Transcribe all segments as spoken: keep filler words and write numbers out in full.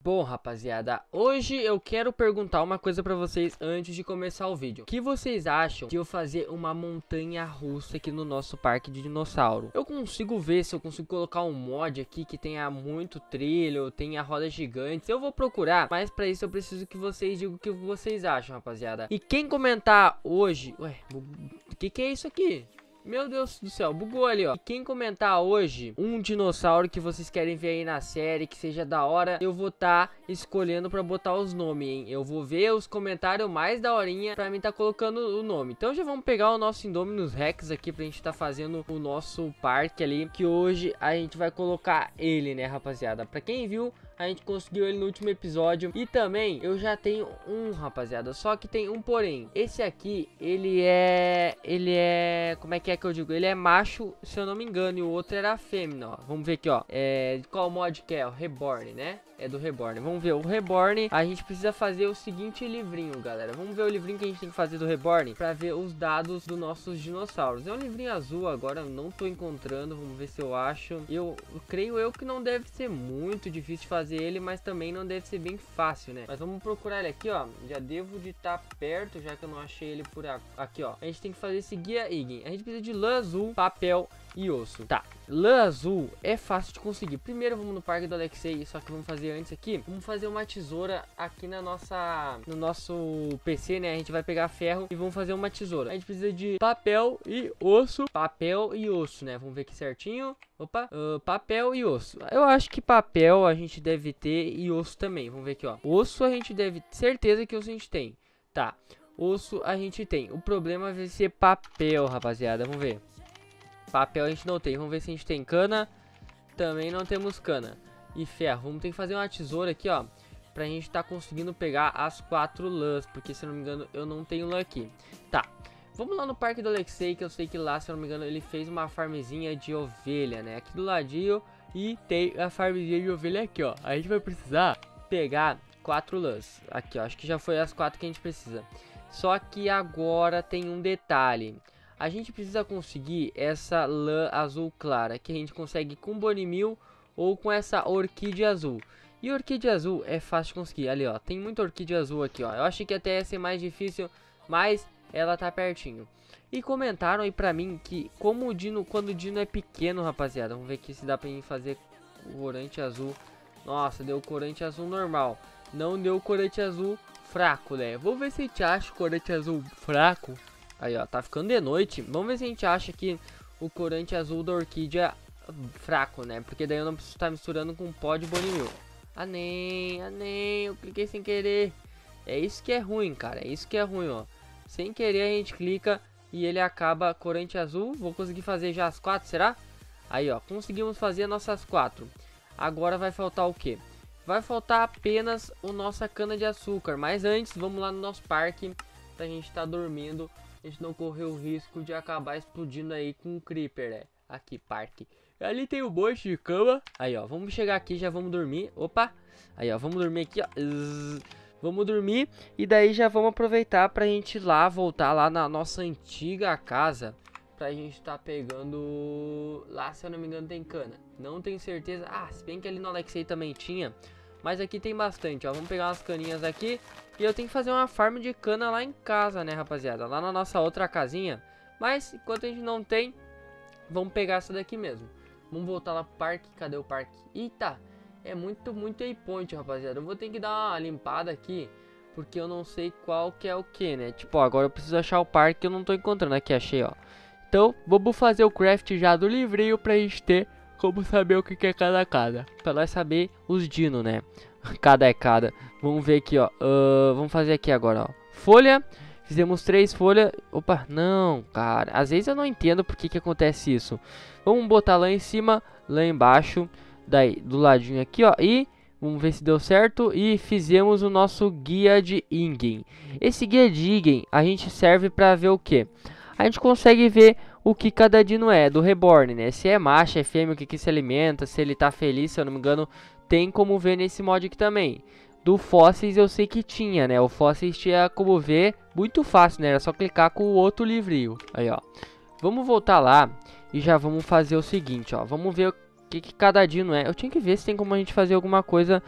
Bom, rapaziada, hoje eu quero perguntar uma coisa pra vocês antes de começar o vídeo. O que vocês acham de eu fazer uma montanha russa aqui no nosso parque de dinossauro? Eu consigo ver se eu consigo colocar um mod aqui que tenha muito trilho, tenha rodas gigantes. Eu vou procurar, mas pra isso eu preciso que vocês digam o que vocês acham, rapaziada. E quem comentar hoje... Ué, o que que é isso aqui? Meu Deus do céu, bugou ali, ó. E quem comentar hoje um dinossauro que vocês querem ver aí na série, que seja da hora, eu vou estar tá escolhendo pra botar os nomes, hein. Eu vou ver os comentários mais da horinha pra mim tá colocando o nome. Então já vamos pegar o nosso Indominus Rex aqui pra gente tá fazendo o nosso parque ali, que hoje a gente vai colocar ele, né, rapaziada. Pra quem viu, a gente conseguiu ele no último episódio. E também eu já tenho um, rapaziada. Só que tem um porém. Esse aqui, ele é... Ele é... Como é que é que eu digo? Ele é macho, se eu não me engano. E o outro era fêmea, ó. Vamos ver aqui, ó. É... Qual mod que é? O Reborn, né? É do Reborn. Vamos ver. O Reborn, a gente precisa fazer o seguinte livrinho, galera. Vamos ver o livrinho que a gente tem que fazer do Reborn pra ver os dados dos nossos dinossauros. É um livrinho azul agora, eu não tô encontrando. Vamos ver se eu acho. Eu, eu creio eu que não deve ser muito difícil de fazer ele, mas também não deve ser bem fácil, né? Mas vamos procurar ele aqui, ó. Já devo de estar perto, já que eu não achei ele por aqui, ó. A gente tem que fazer esse guia Igen. A gente precisa de lã azul, papel e osso. Tá, lã azul é fácil de conseguir. Primeiro vamos no parque do Alexei, só que vamos fazer antes aqui. Vamos fazer uma tesoura aqui na nossa, no nosso P C, né? A gente vai pegar ferro e vamos fazer uma tesoura. A gente precisa de papel e osso. Papel e osso, né? Vamos ver aqui certinho. Opa, uh, papel e osso. Eu acho que papel a gente deve ter e osso também. Vamos ver aqui, ó. Osso a gente deve... Certeza que osso a gente tem. Tá, osso a gente tem. O problema vai ser papel, rapaziada. Vamos ver. Papel a gente não tem. Vamos ver se a gente tem cana. Também não temos cana. E ferro. Vamos ter que fazer uma tesoura aqui, ó. Pra gente tá conseguindo pegar as quatro lãs. Porque, se eu não me engano, eu não tenho lã aqui. Tá. Vamos lá no parque do Alexei. Que eu sei que lá, se eu não me engano, ele fez uma farmzinha de ovelha, né? Aqui do ladinho. E tem a farmzinha de ovelha aqui, ó. A gente vai precisar pegar quatro lãs. Aqui, ó. Acho que já foi as quatro que a gente precisa. Só que agora tem um detalhe. A gente precisa conseguir essa lã azul clara, que a gente consegue com Bonimil ou com essa orquídea azul. E orquídea azul é fácil de conseguir. Ali, ó, tem muita orquídea azul aqui, ó. Eu achei que até ia ser mais difícil, mas ela tá pertinho. E comentaram aí pra mim que como o dino, quando o dino é pequeno, rapaziada. Vamos ver aqui se dá pra gente fazer corante azul. Nossa, deu corante azul normal. Não deu corante azul fraco, né? Vamos ver se a gente acha o corante azul fraco. Aí, ó, tá ficando de noite. Vamos ver se a gente acha aqui o corante azul da orquídea fraco, né? Porque daí eu não preciso estar misturando com pó de Bonimil. Ah, nem, ah, nem, eu cliquei sem querer. É isso que é ruim, cara. É isso que é ruim, ó. Sem querer a gente clica e ele acaba corante azul. Vou conseguir fazer já as quatro, será? Aí, ó, conseguimos fazer nossas quatro. Agora vai faltar o quê? Vai faltar apenas o nossa cana de açúcar. Mas antes, vamos lá no nosso parque pra gente estar dormindo. A gente não correu o risco de acabar explodindo aí com um creeper, né? Aqui, parque. Ali tem um monte de cama. Aí, ó, vamos chegar aqui, já vamos dormir. Opa! Aí, ó, vamos dormir aqui, ó. Zzz. Vamos dormir e daí já vamos aproveitar pra gente ir lá, voltar lá na nossa antiga casa. Pra gente tá pegando... Lá, se eu não me engano, tem cana. Não tenho certeza. Ah, se bem que ali no Alexei também tinha. Mas aqui tem bastante, ó. Vamos pegar umas caninhas aqui. E eu tenho que fazer uma farm de cana lá em casa, né, rapaziada? Lá na nossa outra casinha. Mas, enquanto a gente não tem, vamos pegar essa daqui mesmo. Vamos voltar lá pro parque. Cadê o parque? Eita! É muito, muito waypoint, rapaziada. Eu vou ter que dar uma limpada aqui. Porque eu não sei qual que é o que, né? Tipo, ó, agora eu preciso achar o parque que eu não tô encontrando. Aqui, achei, ó. Então, vamos fazer o craft já do livrinho pra gente ter como saber o que que é cada cada. Pra nós saber os dino, né? Cada é cada. Vamos ver aqui, ó. Uh, vamos fazer aqui agora, ó. Folha. Fizemos três folhas. Opa, não, cara. Às vezes eu não entendo por que que acontece isso. Vamos botar lá em cima, lá embaixo. Daí, do ladinho aqui, ó. E vamos ver se deu certo. E fizemos o nosso guia de Igen. Esse guia de Igen, a gente serve pra ver o quê? A gente consegue ver o que cada dino é, do Reborn, né? Se é macho, é fêmea, o que que se alimenta, se ele tá feliz, se eu não me engano, tem como ver nesse mod aqui também. Do Fósseis eu sei que tinha, né? O Fósseis tinha como ver muito fácil, né? Era só clicar com o outro livrinho. Aí, ó. Vamos voltar lá e já vamos fazer o seguinte, ó. Vamos ver o que que cada dino é. Eu tinha que ver se tem como a gente fazer alguma coisa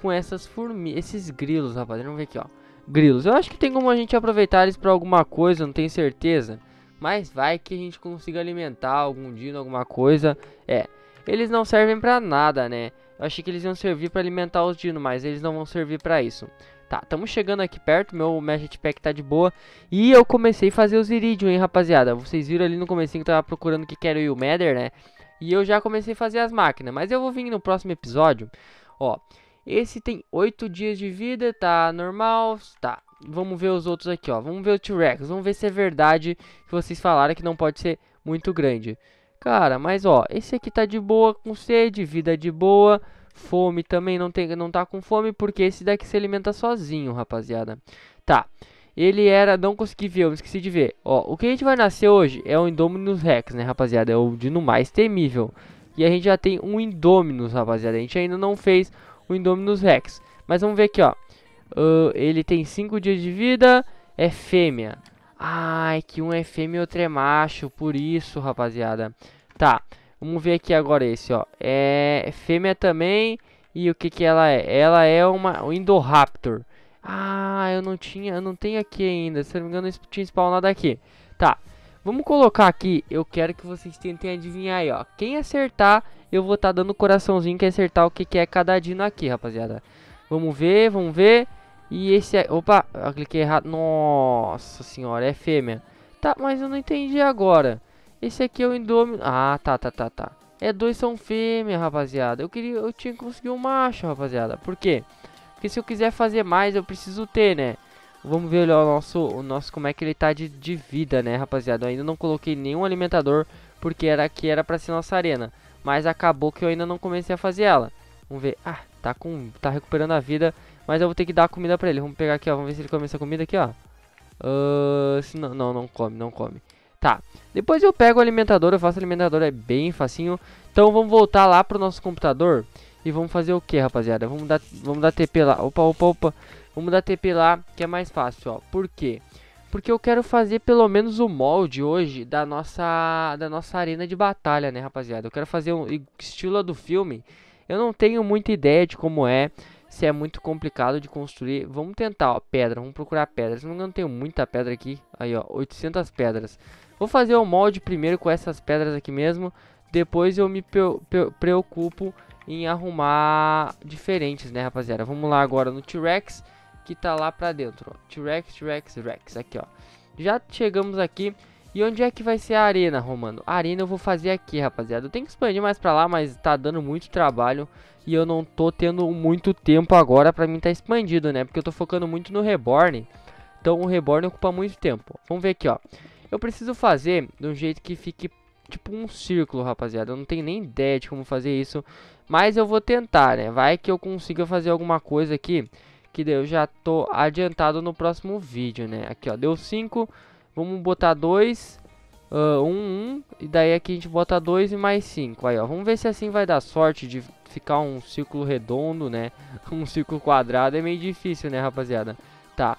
com essas formigas, esses grilos, rapaziada. Vamos ver aqui, ó. Grilos. Eu acho que tem como a gente aproveitar eles pra alguma coisa, não tenho certeza. Mas vai que a gente consiga alimentar algum dia alguma coisa. É, eles não servem pra nada, né? Eu achei que eles iam servir pra alimentar os dinos, mas eles não vão servir pra isso. Tá, estamos chegando aqui perto, meu Magic Pack tá de boa. E eu comecei a fazer os Iridium, hein, rapaziada. Vocês viram ali no comecinho que eu tava procurando o que era o Nether, né? E eu já comecei a fazer as máquinas, mas eu vou vir no próximo episódio. Ó, esse tem oito dias de vida, tá normal, tá. Vamos ver os outros aqui, ó. Vamos ver o T-Rex, vamos ver se é verdade que vocês falaram que não pode ser muito grande. Cara, mas ó, esse aqui tá de boa, com sede, vida de boa. Fome também não, tem, não tá com fome, porque esse daqui se alimenta sozinho, rapaziada. Tá, ele era, não consegui ver, eu esqueci de ver. Ó, o que a gente vai nascer hoje é o Indominus Rex, né, rapaziada? É o dino mais temível. E a gente já tem um Indominus, rapaziada. A gente ainda não fez o Indominus Rex. Mas vamos ver aqui, ó. Uh, ele tem cinco dias de vida, é fêmea. Ai, que um é fêmea e outro é macho, por isso, rapaziada. Tá. Vamos ver aqui agora esse, ó. É fêmea também. E o que que ela é? Ela é uma um Indoraptor. Ah, eu não tinha, eu não tenho aqui ainda. Se não me engano, eu tinha spawnado aqui. Tá. Vamos colocar aqui. Eu quero que vocês tentem adivinhar aí, ó. Quem acertar, eu vou estar tá dando coraçãozinho que acertar o que que é cada dino aqui, rapaziada. Vamos ver, vamos ver. E esse é... Opa, eu cliquei errado. Nossa senhora, é fêmea. Tá, mas eu não entendi agora. Esse aqui é o Indominus. Ah, tá, tá, tá, tá. É, dois são fêmea, rapaziada. Eu queria, eu tinha que conseguir um macho, rapaziada. Por quê? Porque se eu quiser fazer mais, eu preciso ter, né? Vamos ver olha, o nosso, o nosso, como é que ele tá de, de vida, né, rapaziada. Eu ainda não coloquei nenhum alimentador, porque era aqui era pra ser nossa arena. Mas acabou que eu ainda não comecei a fazer ela. Vamos ver. Ah, tá com, tá recuperando a vida. Mas eu vou ter que dar comida pra ele. Vamos pegar aqui, ó. Vamos ver se ele come essa comida aqui, ó. Uh, se não, não, não come, não come. Tá, depois eu pego o alimentador, eu faço o alimentador, é bem facinho. Então vamos voltar lá pro nosso computador e vamos fazer o que, rapaziada? Vamos dar, vamos dar T P lá, opa, opa, opa. Vamos dar T P lá, que é mais fácil, ó. Por quê? Porque eu quero fazer pelo menos o molde hoje da nossa, da nossa arena de batalha, né, rapaziada? Eu quero fazer um estilo do filme. Eu não tenho muita ideia de como é, se é muito complicado de construir. Vamos tentar, ó, pedra, vamos procurar pedras. Não, não tenho muita pedra aqui. Aí, ó, oitocentas pedras. Vou fazer o molde primeiro com essas pedras aqui mesmo. Depois eu me preocupo em arrumar diferentes, né, rapaziada? Vamos lá agora no T-Rex, que tá lá pra dentro, ó. T-Rex, T-Rex, Rex, aqui, ó. Já chegamos aqui. E onde é que vai ser a arena, Romano? A arena eu vou fazer aqui, rapaziada. Eu tenho que expandir mais pra lá, mas tá dando muito trabalho. E eu não tô tendo muito tempo agora pra mim tá expandido, né? Porque eu tô focando muito no Reborn. Então o Reborn ocupa muito tempo. Vamos ver aqui, ó. Eu preciso fazer de um jeito que fique tipo um círculo, rapaziada. Eu não tenho nem ideia de como fazer isso. Mas eu vou tentar, né? Vai que eu consiga fazer alguma coisa aqui. Que daí eu já tô adiantado no próximo vídeo, né? Aqui, ó. Deu cinco. Vamos botar dois. um, um. E daí aqui a gente bota dois e mais cinco. Aí, ó. Vamos ver se assim vai dar sorte de ficar um círculo redondo, né? Um círculo quadrado é meio difícil, né, rapaziada? Tá.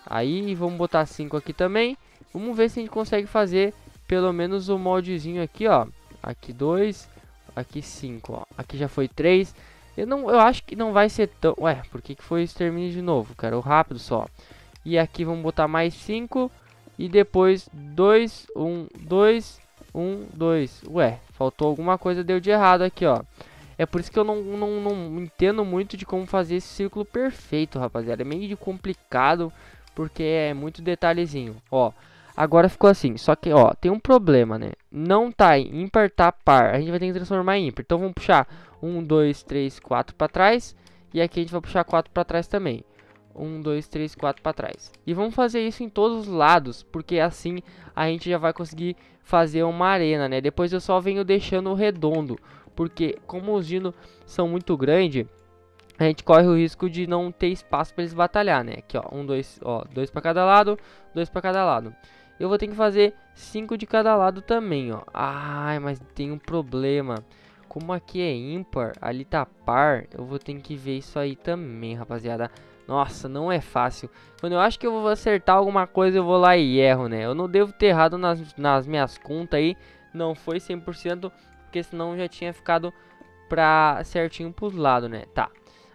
Aí vamos botar cinco aqui também. Vamos ver se a gente consegue fazer pelo menos o moldezinho aqui, ó. Aqui dois, aqui cinco, ó. Aqui já foi três. Eu não, eu acho que não vai ser tão... Ué, por que que foi extermínio de novo, cara? O rápido só. E aqui vamos botar mais cinco. E depois dois, um, dois, um, dois. Ué, faltou alguma coisa, deu de errado aqui, ó. É por isso que eu não, não, não entendo muito de como fazer esse círculo perfeito, rapaziada. É meio complicado, porque é muito detalhezinho. Ó, agora ficou assim. Só que, ó, tem um problema, né? Não tá em ímpar, tá par. A gente vai ter que transformar em ímpar. Então vamos puxar um, dois, três, quatro pra trás. E aqui a gente vai puxar quatro pra trás também. um, dois, três, quatro para trás. E vamos fazer isso em todos os lados, porque assim a gente já vai conseguir fazer uma arena, né? Depois eu só venho deixando o redondo, porque como os dinos são muito grandes, a gente corre o risco de não ter espaço para eles batalhar, né? Aqui, ó, um, dois, ó, dois para cada lado, dois para cada lado. Eu vou ter que fazer cinco de cada lado também, ó. Ai, mas tem um problema. Como aqui é ímpar, ali tá par, eu vou ter que ver isso aí também, rapaziada. Nossa, não é fácil. Quando eu acho que eu vou acertar alguma coisa, eu vou lá e erro, né? Eu não devo ter errado nas, nas minhas contas aí. Não foi cem por cento, porque senão já tinha ficado pra certinho pros lados, né? Tá.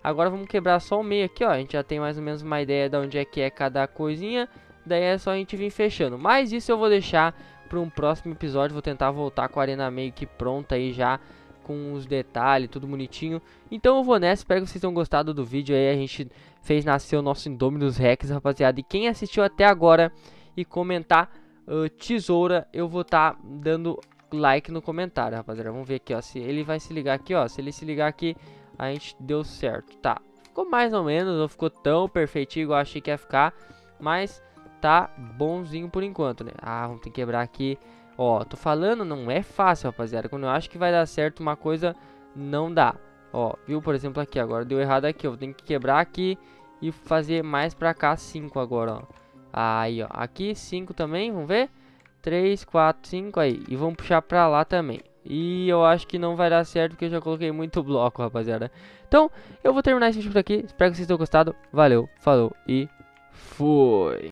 Agora vamos quebrar só o meio aqui, ó. A gente já tem mais ou menos uma ideia de onde é que é cada coisinha. Daí é só a gente vir fechando. Mas isso eu vou deixar para um próximo episódio. Vou tentar voltar com a arena meio que pronta aí já, com os detalhes, tudo bonitinho. Então eu vou nessa, espero que vocês tenham gostado do vídeo aí. A gente fez nascer o nosso Indominus Rex, rapaziada. E quem assistiu até agora e comentar uh, tesoura, eu vou estar tá dando like no comentário, rapaziada. Vamos ver aqui, ó, se ele vai se ligar aqui, ó. Se ele se ligar aqui, a gente deu certo, tá. Ficou mais ou menos, não ficou tão perfeitinho igual eu achei que ia ficar, mas tá bonzinho por enquanto, né. Ah, vamos ter que quebrar aqui. Ó, tô falando, não é fácil, rapaziada. Quando eu acho que vai dar certo uma coisa, não dá. Ó, viu? Por exemplo aqui, agora deu errado aqui. Eu vou ter que quebrar aqui e fazer mais pra cá cinco agora, ó. Aí, ó. Aqui cinco também, vamos ver? três, quatro, cinco, aí. E vamos puxar pra lá também. E eu acho que não vai dar certo porque eu já coloquei muito bloco, rapaziada. Então, eu vou terminar esse vídeo por aqui. Espero que vocês tenham gostado. Valeu, falou e fui!